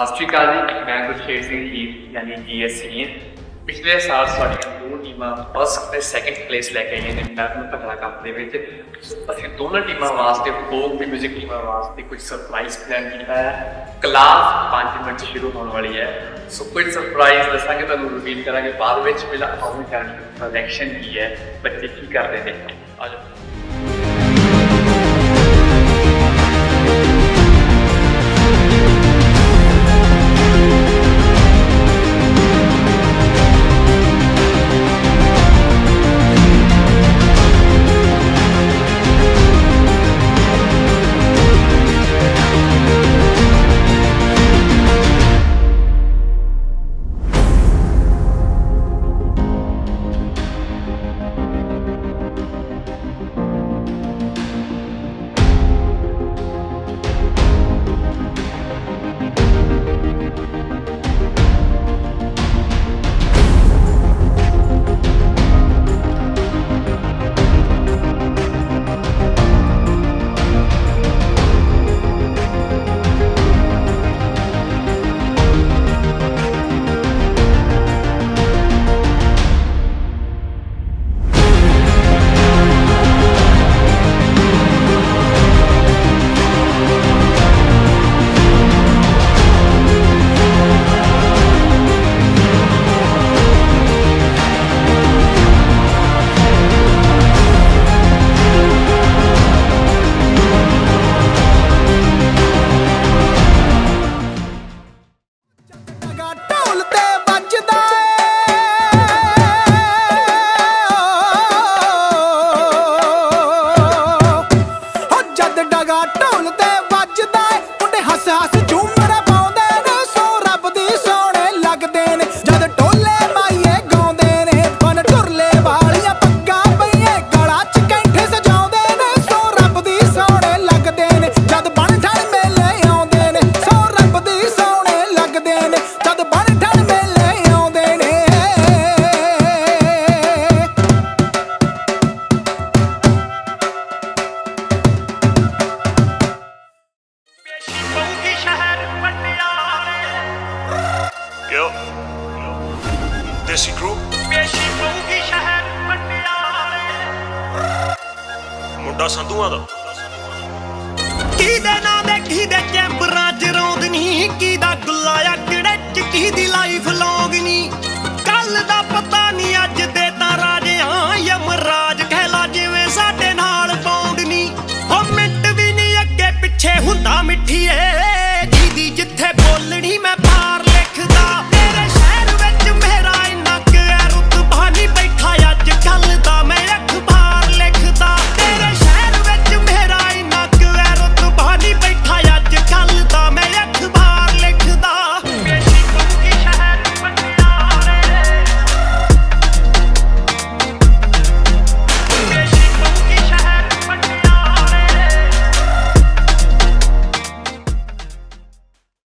सत श्री अकाल जी, मैं गुरशेर सिंह हीर यानी GS सीनियर। पिछले साल साड़ियां दो टीमां फर्स्ट ते सैकेंड प्लेस लैके आईयां ने इंटरनैशनल भंगड़ा कप दे विच। असीं दोनों टीमां वास्ते फोक म्यूजिक टीमां वास्ते कुछ सरप्राइज प्लान किया है। क्लास 5 मिनट शुरू होने वाली है, सो कुछ सरप्राइज दसांगे तुहानूं, रिवील करांगे बाद विच। पहला आउं जानी सिलेक्शन की है, बच्चे की करदे ने। आ जाओ। देसी क्रू मुंडा संधुआ दा किदे नाम दे किदे चैंबरां च रौंद नहीं, किदा गुल्ला या किड़े च किदी लाइफ लो